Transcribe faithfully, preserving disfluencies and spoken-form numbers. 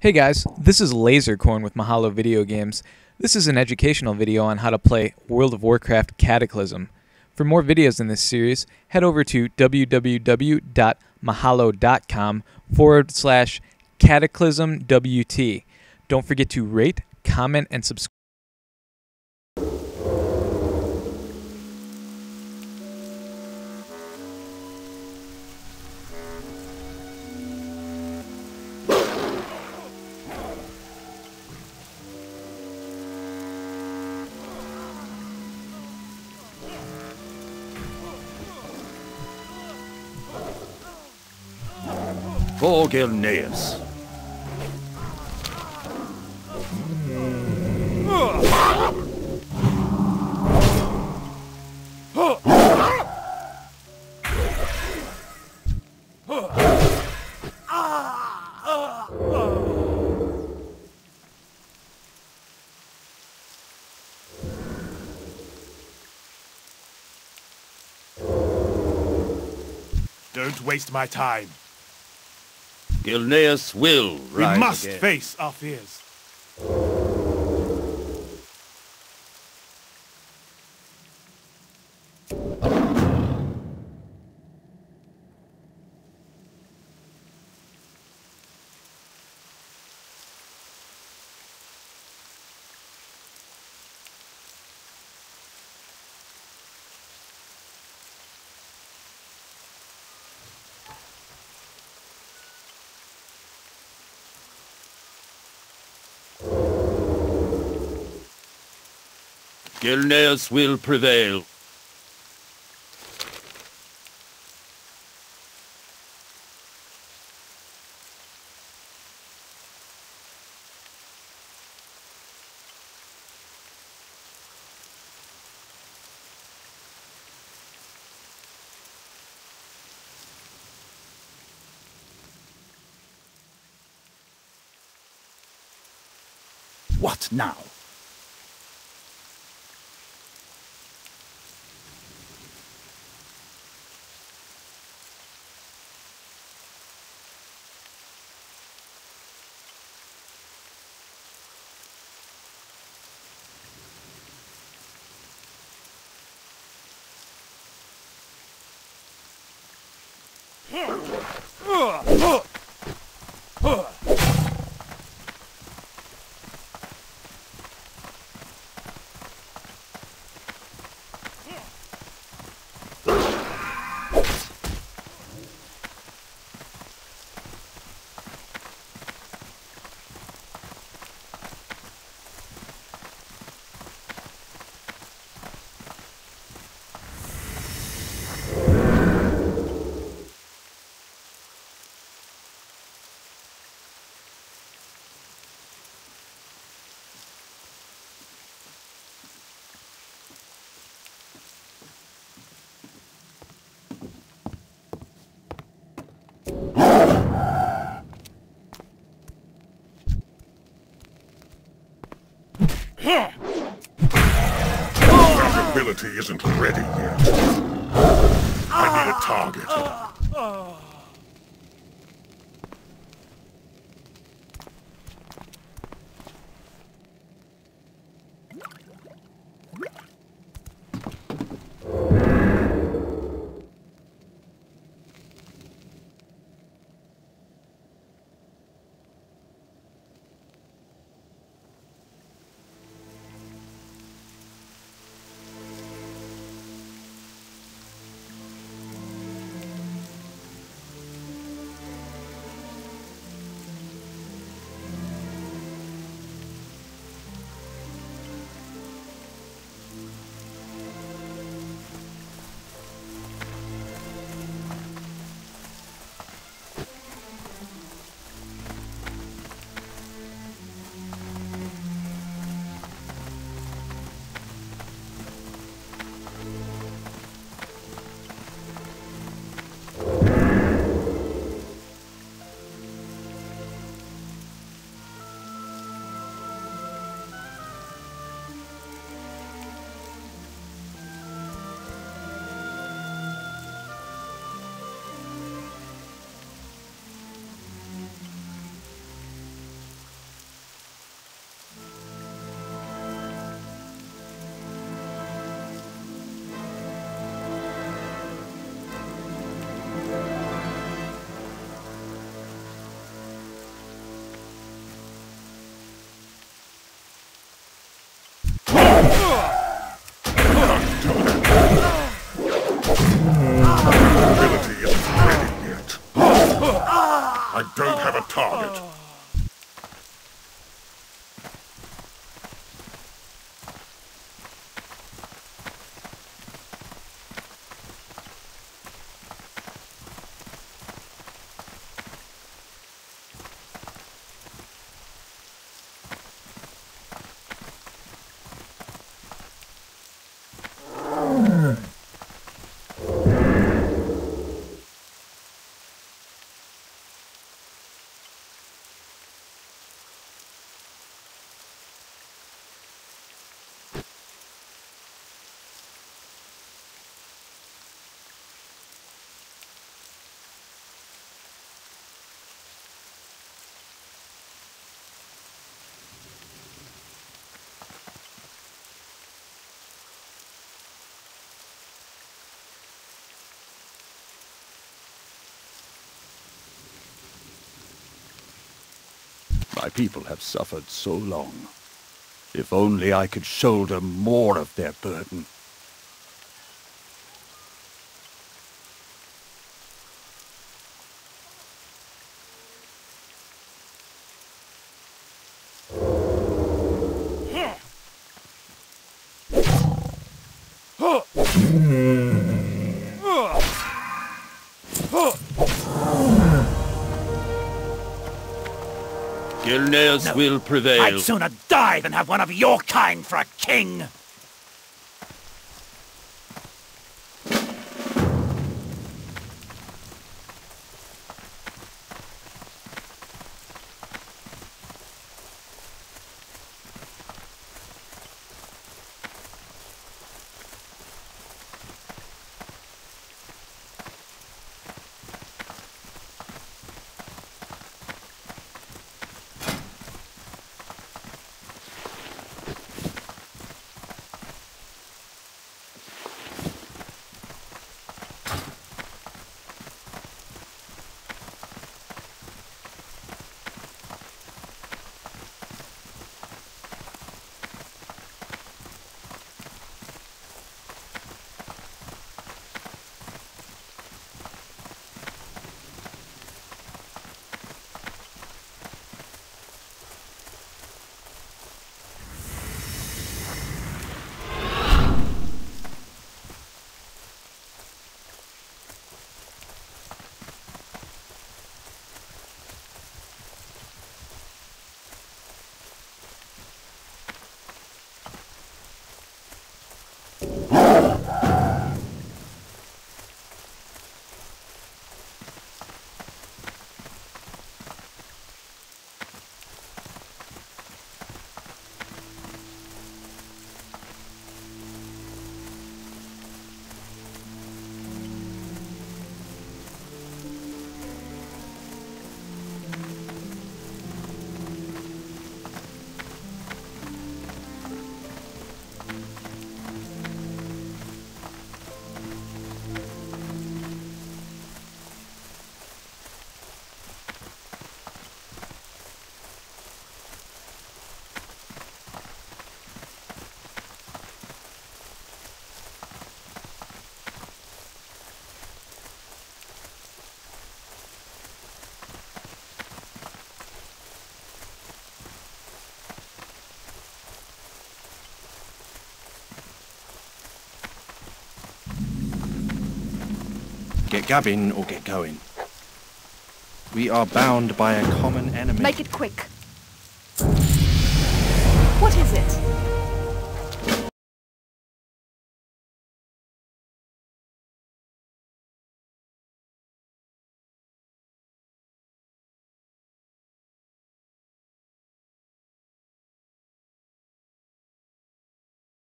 Hey guys, this is Lasercorn with Mahalo Video Games. This is an educational video on how to play World of Warcraft Cataclysm. For more videos in this series, head over to www.mahalo.com forward slash cataclysmwt. Don't forget to rate, comment, and subscribe. For Gilneas. Don't waste my time. Gilneas will We rise must again. face our fears. Gilneas will prevail. What now? Ability isn't ready yet. I need a target. target. My people have suffered so long. If only I could shoulder more of their burden. Gilneas No, will prevail. I'd sooner die than have one of your kind for a king! Get Gavin or get going. We are bound by a common enemy. Make it quick. What is it?